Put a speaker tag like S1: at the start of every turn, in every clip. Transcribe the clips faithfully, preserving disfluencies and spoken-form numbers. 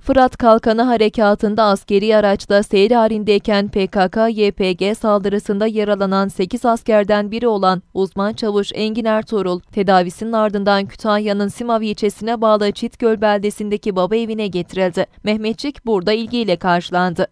S1: Fırat Kalkanı Harekatı'nda askeri araçla seyir halindeyken P K K Y P G saldırısında yaralanan sekiz askerden biri olan uzman çavuş Engin Ertuğrul, tedavisinin ardından Kütahya'nın Simav ilçesine bağlı Çitgöl beldesindeki baba evine getirildi. Mehmetçik burada ilgiyle karşılandı.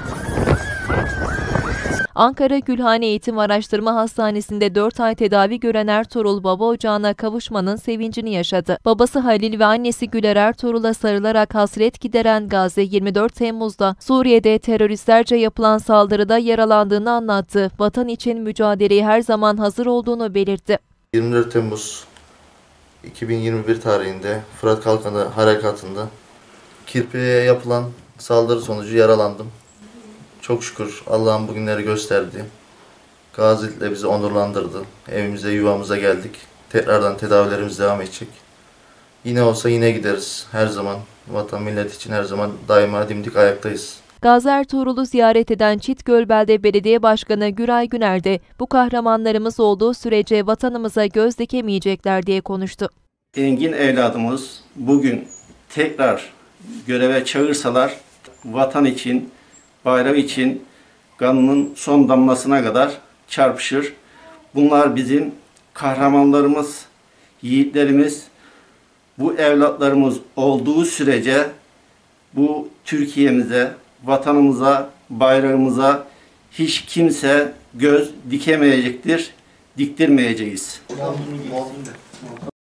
S1: Ankara Gülhane Eğitim Araştırma Hastanesi'nde dört ay tedavi gören Ertuğrul, baba ocağına kavuşmanın sevincini yaşadı. Babası Halil ve annesi Güler Ertuğrul'a sarılarak hasret gideren Gazi, yirmi dört Temmuz'da Suriye'de teröristlerce yapılan saldırıda yaralandığını anlattı. Vatan için mücadeleye her zaman hazır olduğunu belirtti.
S2: yirmi dört Temmuz iki bin yirmi bir tarihinde Fırat Kalkanı Harekatı'nda Kirpi'ye yapılan saldırı sonucu yaralandım. Çok şükür Allah'ın bugünleri gösterdi. Gazilikle bizi onurlandırdı. Evimize, yuvamıza geldik. Tekrardan tedavilerimiz devam edecek. Yine olsa yine gideriz. Her zaman vatan millet için her zaman daima dimdik ayaktayız.
S1: Gazi Ertuğrul'u ziyaret eden Çitgöl Belde Belediye Başkanı Güray Güner de bu kahramanlarımız olduğu sürece vatanımıza göz dikemeyecekler diye konuştu.
S3: Engin evladımız bugün tekrar göreve çağırsalar vatan için, bayrak için kanının son damlasına kadar çarpışır. Bunlar bizim kahramanlarımız, yiğitlerimiz. Bu evlatlarımız olduğu sürece bu Türkiye'mize, vatanımıza, bayrağımıza hiç kimse göz dikemeyecektir, diktirmeyeceğiz.